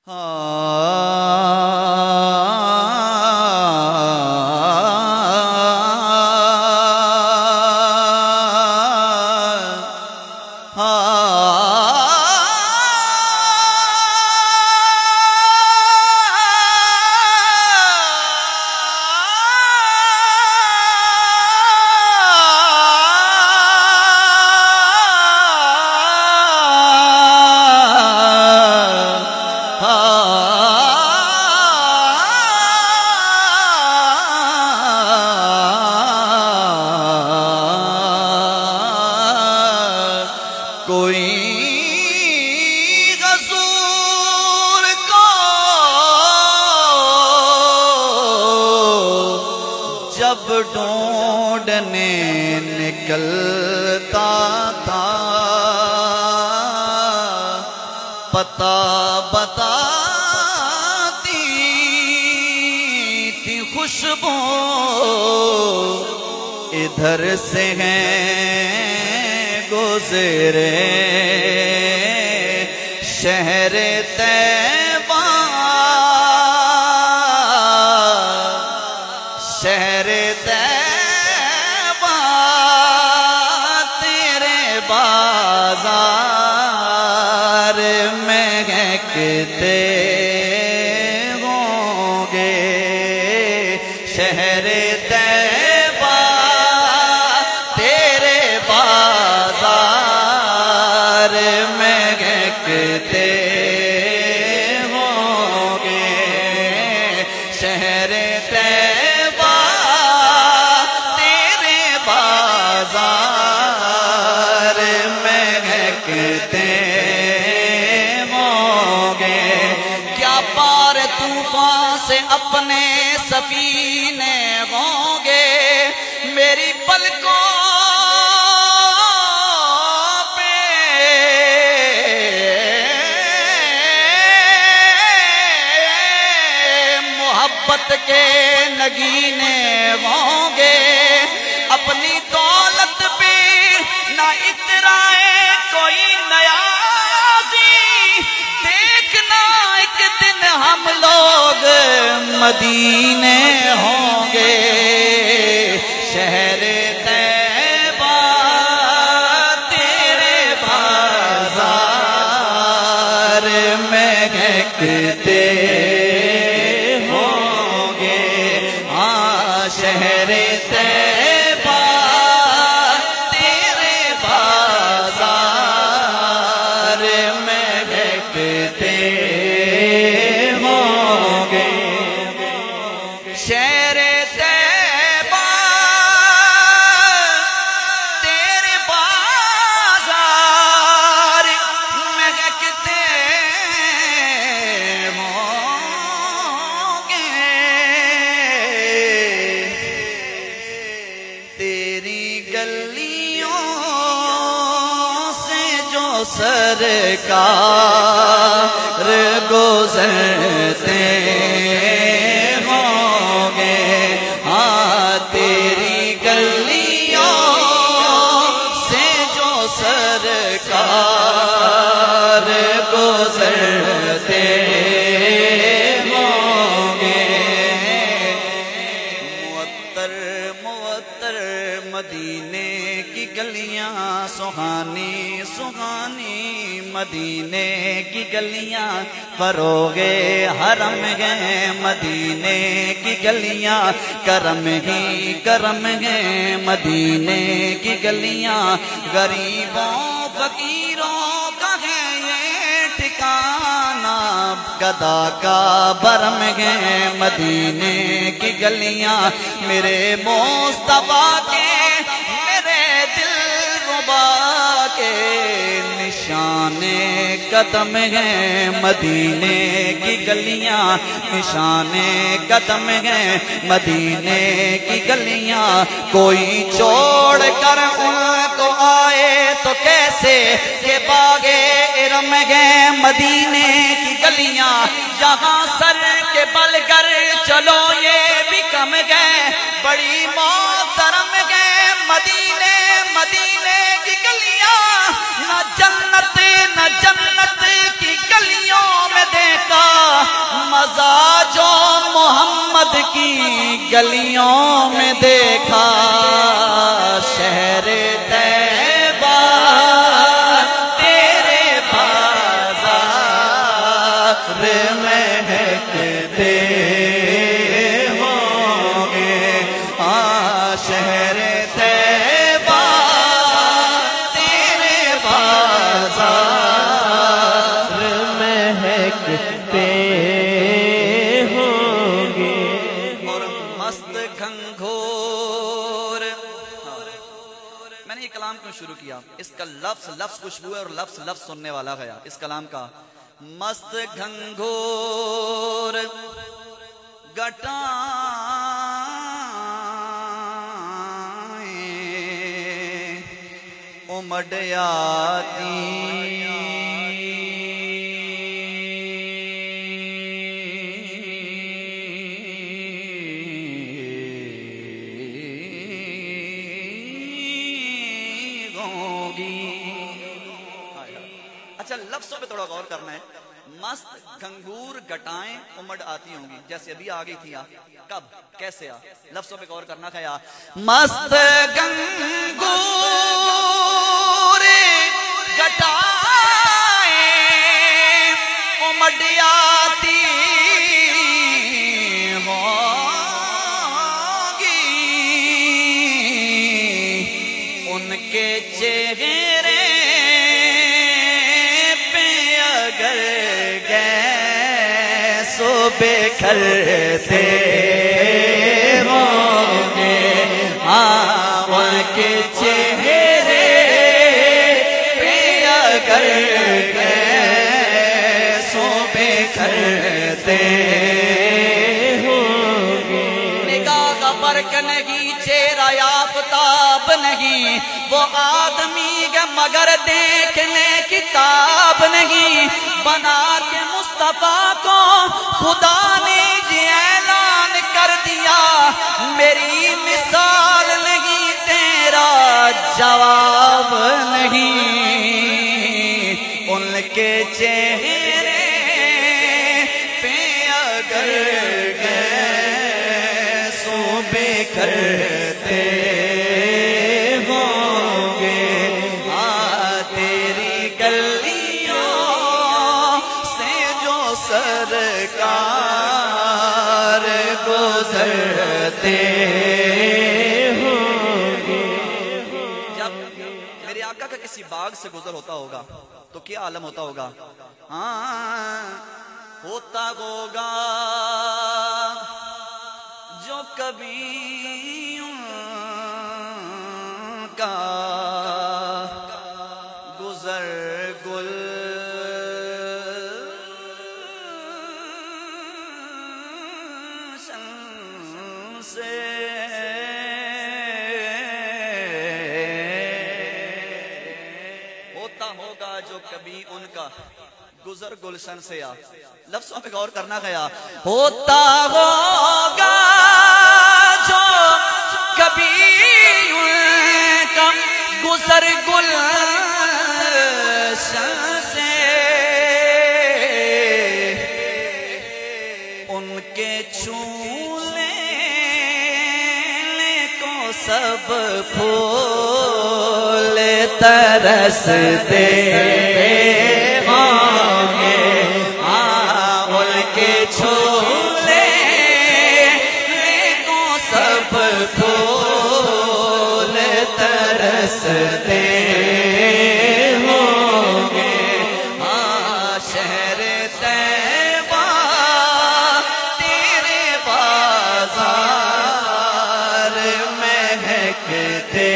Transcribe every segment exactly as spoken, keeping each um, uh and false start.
جب ڈھونڈنے نکلتا تھا پتہ بتاتی تھی خوشبو ادھر سے ہیں گزرے شہر طیبہ شہر طیبہ تیرے بازار مہکتے ہوں گے شہر طیبہ تیرے بازار مہکتے ہوں گے شہر طیبہ مہکتے ہوں گے کیا پار طوفان سے اپنے سفینے ہوں گے میری پلکوں پہ محبت کے نگینے ہوں گے اپنی دولت پہ نہ اترائے کوئی نیازی دیکھنا ایک دن ہم لوگ مدینے ہوں گے شہر طیبہ تیرے بازار مہکتے ہوں گے ہاں شہر طیبہ شہر طیبہ تیرے بازار مہکتے ہوں گے تیری گلیوں سے جو سرکار گزرتے سرکار گزرتے ہوں گے معطر معطر مدینے کی گلیاں سہانی سہانی مدینے کی گلیاں فروغ حرم ہیں مدینے کی گلیاں کرم ہی کرم ہیں مدینے کی گلیاں غریبوں فقیروں کا ہے یہ ٹھکانہ گدا کا برم ہے مدینے کی گلیاں میرے مصطفیٰ کے میرے دل ربا کے نشان قدم ہیں مدینے کی گلیاں نشان قدم ہیں مدینے کی گلیاں کوئی چھوڑ کر ان کو آئے تو کیسے کہ باغے ارم ہیں مدینے کی گلیاں جہاں سر کے بل کر چلو یہ بھی کم گئے بڑی محترم گئے مدینے مدینے کی گلیاں نہ جنت نہ جنت کی گلیوں میں دیکھا کی گلیوں میں دیکھا شہر طیبہ تیرے بازار مہکتے ہوں گے ہاں شہر طیبہ تیرے بازار مہکتے شروع کیا اس کا لفظ لفظ خوشبو ہے اور لفظ لفظ سننے والا گیا اس کلام کا مست گھنگھور گٹائیں امڈ آتی اچھا لفظوں پہ تھوڑا غور کرنا ہے مست گھنگور گٹائیں امڈ آتی ہوں گی جیسے ابھی آ گئی تھی کب کیسے آ لفظوں پہ غور کرنا کھایا مست گھنگور گٹائیں امڈ آتی ہوں گی ان کے چہرے بکھرتے ہوں گے ہاں ان کے چہرے پہ اگر گیسوں بکھرتے ہوں گے نگاہ کا فرق نہیں چہرہ آفتاب نہیں وہ آدمی ہے مگر دیکھنے کتاب نہیں بنا کے مصطفیٰ کو خدا نے یہ اعلان کر دیا میری مثال نہیں تیرا جواب نہیں ان کے چہرے پہ اگر گیسوں بکھرتے ہوں گے ہاں تیری گلیوں سے جو سرکار گزرتے ہوں گے جب میرے آقا کا کسی باغ سے گزر ہوتا ہوگا تو کیا عالم ہوتا ہوگا ہاں ہوتا ہوگا جو کبھی ان کا گزر گل سے ہوتا ہوگا جو کبھی ان کا گزر گلشن سے آ لفظوں پہ غور کرنا گیا ہوتا ہوگا جو کبھی ان کا گزر گلشن سے ان کے چھولے کو سب پھول ترستے چھولے کو سب پھول ترستے ہوں گے ہاں شہر طیبہ تیرے بازار مہکتے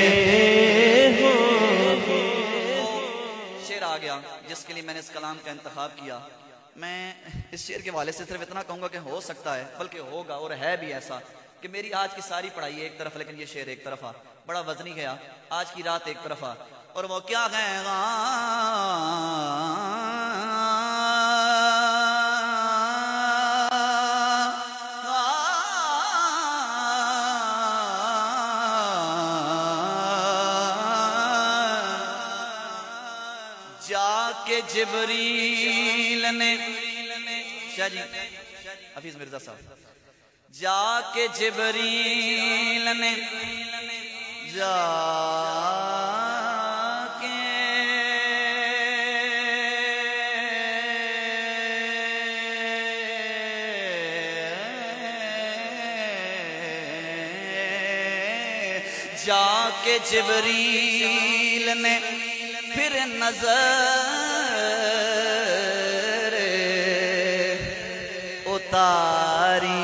ہوں گے شعر آ گیا جس کے لیے میں نے اس کلام کا انتخاب کیا میں اس شعر کے والے سے صرف اتنا کہوں گا کہ ہو سکتا ہے بلکہ ہوگا اور ہے بھی ایسا کہ میری آج کی ساری پڑھائی ایک طرف لیکن یہ شعر ایک طرف آ بڑا وزنی گیا آج کی رات ایک طرف آ اور وہ کیا ہے جا کے جبریل نے شاہ جی حفیظ مرزا صاحب جا کے جبریل نے جا کے جا کے جبریل نے پھر نظر اتاری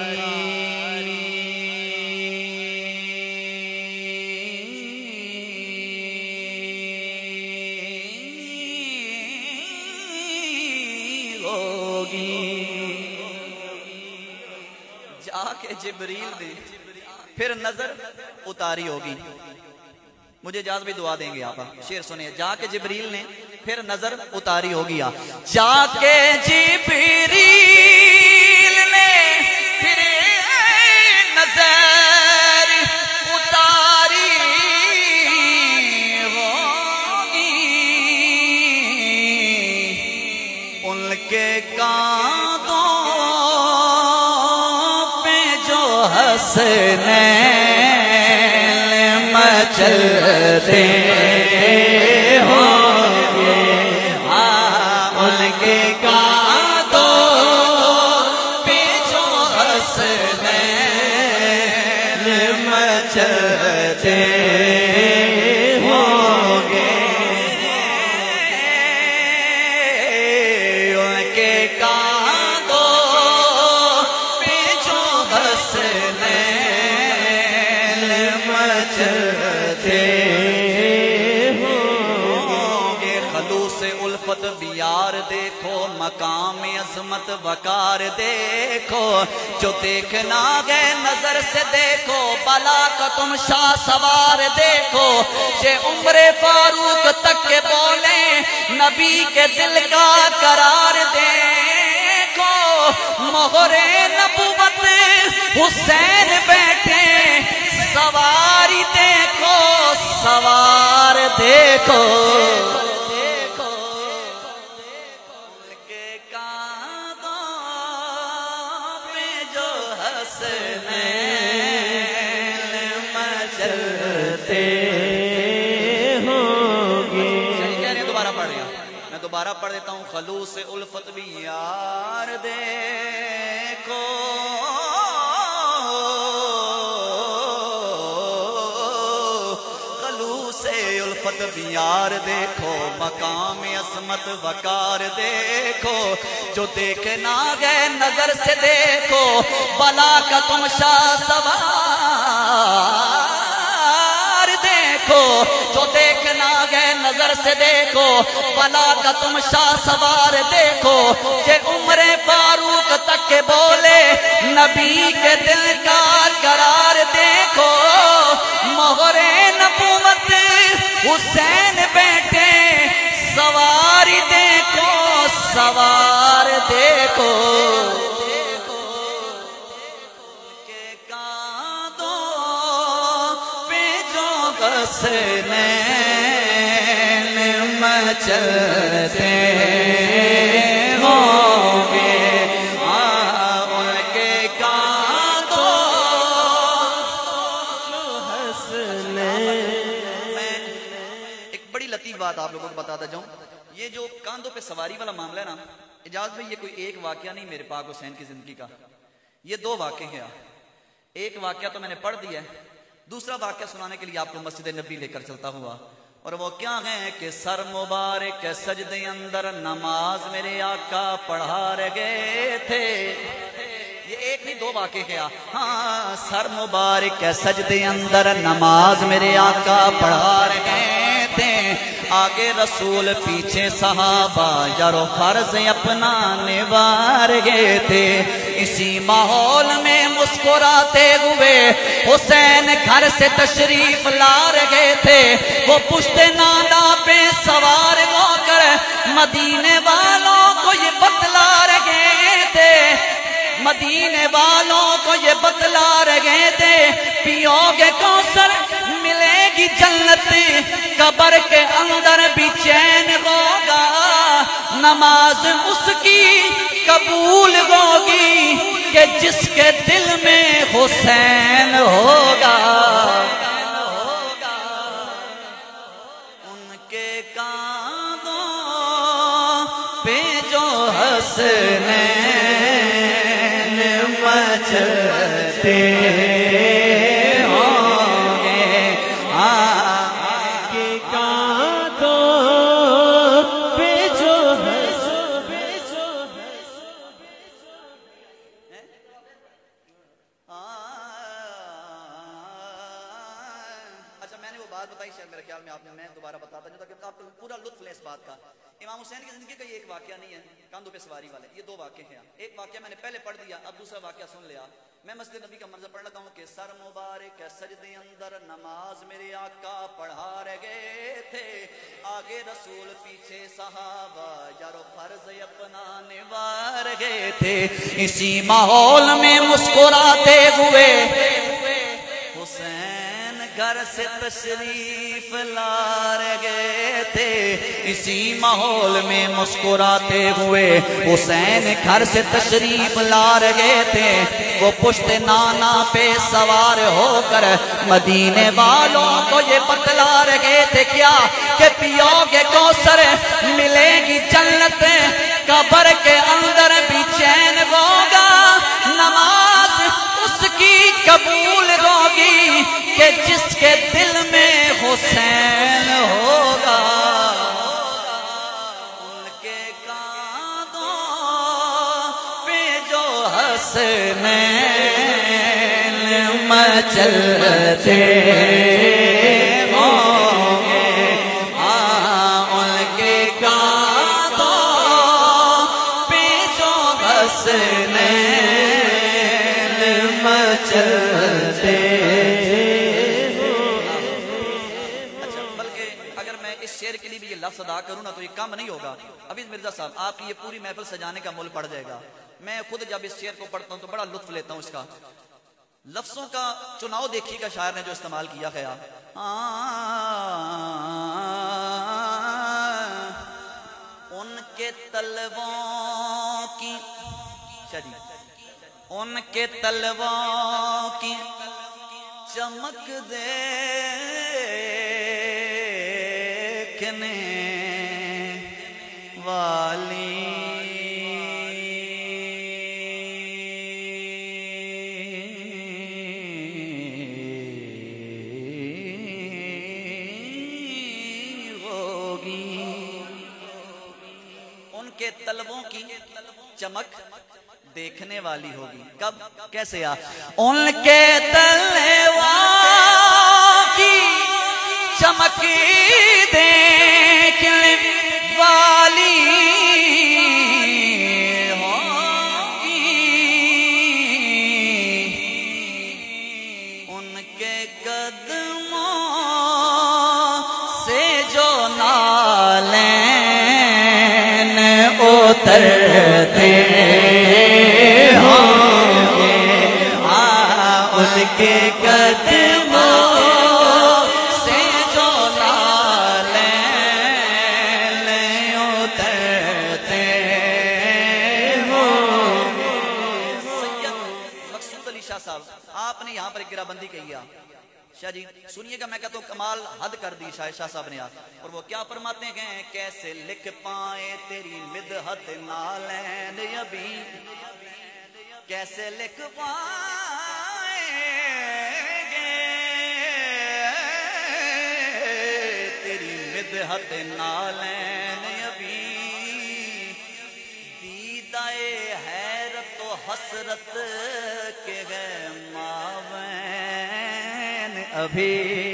جا کے جبریل نے پھر نظر اتاری ہوگی. مجھے اجازت بھی دعا دیں گے آپ. شعر سنیں. جا کے جبریل نے پھر نظر اتاری ہوگی. جا کے جبریل نے پھر نظر اتاری ہوگی. ان کے کانوں حسنین مچلتے ہوں گے. ان کے کانوں پہ جو حسنین مچلتے ہوں گے. ان کے کانوں پہ جو حسنین مچلتے ہوں گے. خلوص الفت بیار دیکھو, مقام عظمت وقار دیکھو, جو دیکھنا گئے نظر سے دیکھو, بلا کا تم شاہ سوار دیکھو. یہ عمر فاروق تک کے بولے, نبی کے دل کا قرار دیکھو. مہر نبوت حسین بیٹھے, سواری دیکھو, سوار دیکھو. ان کے کانوں پہ جو حسنین مچلتے ہوں گے. دوبارہ پڑھ گیا, میں دوبارہ پڑھ دیتا ہوں. خلوص الفت بھی یار دیکھو, الفت بیار دیکھو, مقام عظمت وقار دیکھو, جو دیکھنا گئے نظر سے دیکھو, بلا کا تم شاہ سوار دیکھو. جو دیکھنا گئے نظر سے دیکھو, بلا کا تم شاہ سوار دیکھو. یہ عمر فاروق تک کے بولے, نبی کے دل کا قرار دیکھو. مہر نبوت حسین بیٹھے, سواری دیکھو, سوار دیکھو. کے کانوں پہ جو حسنین مچلتے ہوں گے. ان کے کانوں جو حسنین. لطیف بات آپ لوگوں کو بتاتا جاؤں. یہ جو کاندھوں پہ سواری والا معاملہ ہے نا, اجازت بھائی, یہ کوئی ایک واقعہ نہیں میرے پاک حسین کی زندگی کا. یہ دو واقعے ہیں. ایک واقعہ تو میں نے پڑھ دیا ہے, دوسرا واقعہ سنانے کے لیے آپ کو مسجد نبی لے کر چلتا ہوا. اور وہ کیا ہے کہ سر مبارک سجدے اندر نماز میرے آقا پڑھا رہے تھے. یہ ایک نہیں دو واقعے ہیں. ہاں, سر مبارک سجدے اندر نماز میرے آقا پڑھا رہے تھے. آگے رسول پیچھے صحابہ یارو فرض اپنا نبھا گئے تھے. اسی ماحول میں مسکراتے ہوئے حسین گھر سے تشریف لا رہے تھے. وہ پشت نادا پہ سوار ہو کر مدینے والوں کو یہ بتلا رہے تھے, مدینے والوں کو یہ بتلا رہے تھے, پیو گے کوثر ملے گی جنت, قبر کے اندر بھی چین ہوگا, نماز اس کی قبول ہوگی, کہ جس کے دل میں حسین ہوگا ان کے کاندھوں پہ جو حسنین مچلتے امام حسین کی زندگی کا یہ ایک واقعہ نہیں ہے کاندھوں پہ سواری والے، یہ دو واقعے ہیں۔ ایک واقعہ میں نے پہلے پڑھ دیا، اب دوسرا واقعہ سن لیا۔ میں مسجد نبی کا منظر پڑھ لگا ہوں کہ سر مبارک سجدے اندر نماز میرے آقا پڑھا رہے تھے، آگے رسول پیچھے صحابہ یارو فرض اپنا نبھا رہے تھے، اسی ماحول میں مسکراتے ہوئے حسین گھر سے تشریف لا رہے تھے، اسی ماحول میں مسکراتے ہوئے حسین گھر سے تشریف لا رہے تھے۔ وہ پشت نانا پہ سوار ہو کر مدینے والوں کو یہ بتلا رہے تھے کیا کہ پیو گے کوثر ملے گی جنت، قبر کے اندر بھی چین ہوگا، نماز اس کی قبول ہوگی کہ جس کے دل میں حسین ہوگا، ان کے کاندھوں پہ جو حسنین مچلتے ہوں گے، ہاں ان کے کاندھوں پہ جو حسنین مچلتے۔ شعر کے لیے بھی یہ لفظ ادا کروں نا تو یہ کم نہیں ہوگا۔ ابھی مرزا صاحب آپ کی یہ پوری محفل سجانے کا مول پڑ جائے گا۔ میں خود جب اس شعر کو پڑھتا ہوں تو بڑا لطف لیتا ہوں اس کا۔ لفظوں کا چناؤ دیکھیے گا شاعر نے جو استعمال کیا ہے، ان کے تلووں کی ان کے تلووں کی چمک دے والی ہوگی، ان کے تلووں کی چمک دیکھنے والی ہوگی۔ کب کیسے آ ان کے تلووں کی چمک دیکھنے والی ہوگی، ان کے قدموں سے جو نالین اترتے ہوں گے، ان کے قدموں آپ نے یہاں پر ایک گرہ بندی کہی ہے شاہ جی، سنیے گا، میں کہتا ہوں کمال حد کر دی شاہ شاہ صاحب نے یہاں، اور وہ کیا فرماتے ہیں، کیسے لکھ پائے تیری مدحت نالین ابھی، کیسے لکھ پائے تیری مدحت نالین ابھی، دیدائے حیرت و حسرت کے گئے مابین ابھی،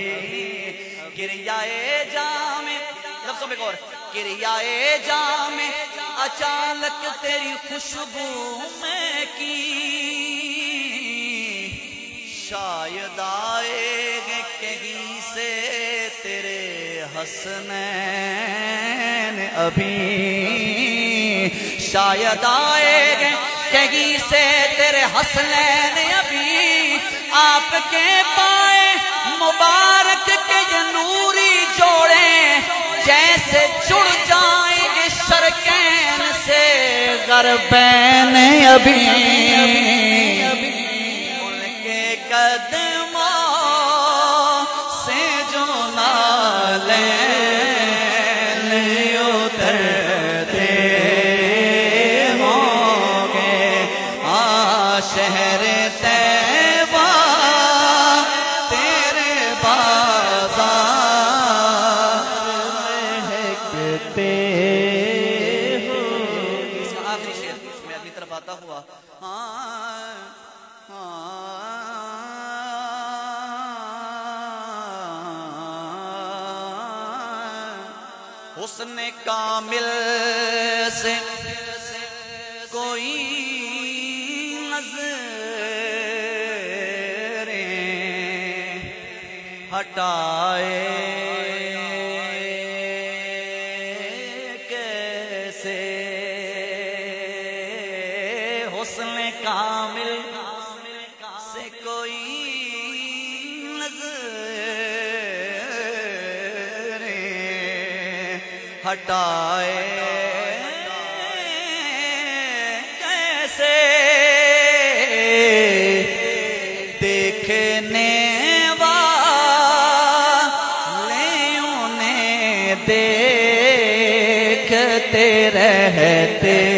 کریائے جام لفظوں میں غور، کریائے جام اچانک تیری خوشبو میں کی، شاید آئے گے کہیں سے تیرے حسنین ابھی، شاید آئے گے کہیں سے تیرے حسنین ابھی، آپ کے پائے مبارک کے یہ نوری جوڑے جیسے جڑ جائیں گے شرکین سے غربین ابھی، قدموں سے جو نالین اترتے ہوں گے شہر طیبہ تیرے بازار مہکتے ہوں گے. اس کا آخری شعر میں اگلی طرف آتا ہوا حسن کامل سے کوئی نظریں ہٹائے کیسے حسن کامل سے کوئی ہٹائے کیسے دیکھنے والوں نے دیکھتے رہتے